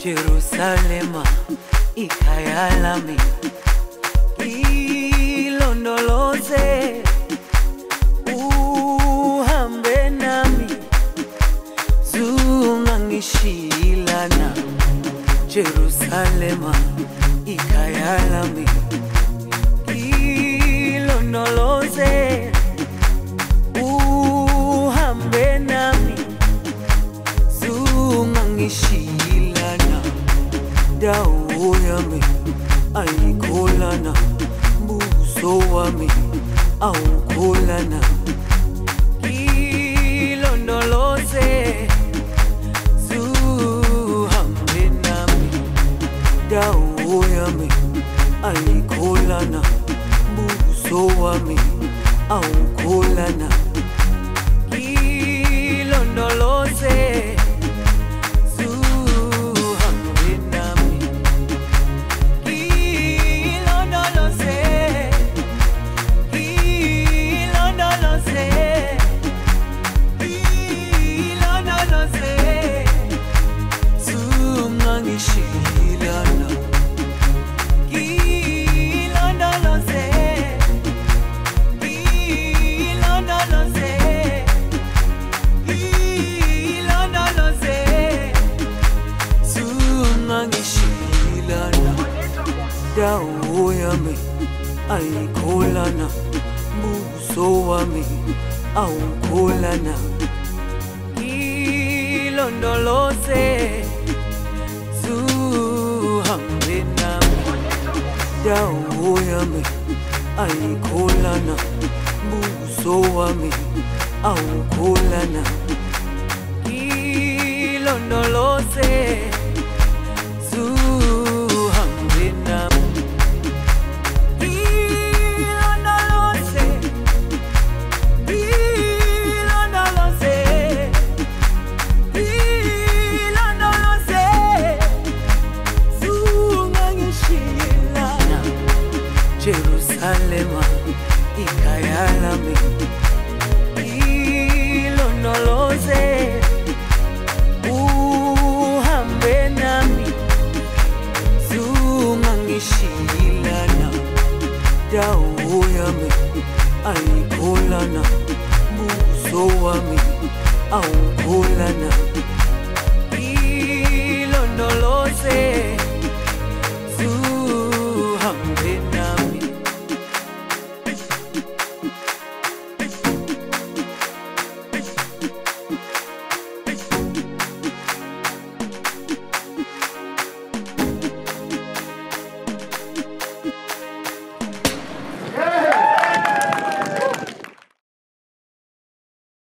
Jerusalema, ikhaya lami, ilondoloze, uhambe nami, zungangishilana. Jerusalema, ikhaya lami, ilondoloze, uhambe nami, zungangishilana. Dawo yami ayikholana, buso wami awukholana. Ilondoloze, zuhambe nami. Dawo yami ayikholana, buso wami awukholana. Ilondoloze, dawo yami ayikholana, buso wami awukholana. Ilondoloze, zuhambe nami. Dawo yami ayikholana, buso wami awukholana. Ilondoloze, zuhambe nami. Jerusalema, ikhaya lami, ilondoloze, uhambe nami, zungangishilana. Dawo yami ayikholana, buso wami awukholana. Ilondoloze,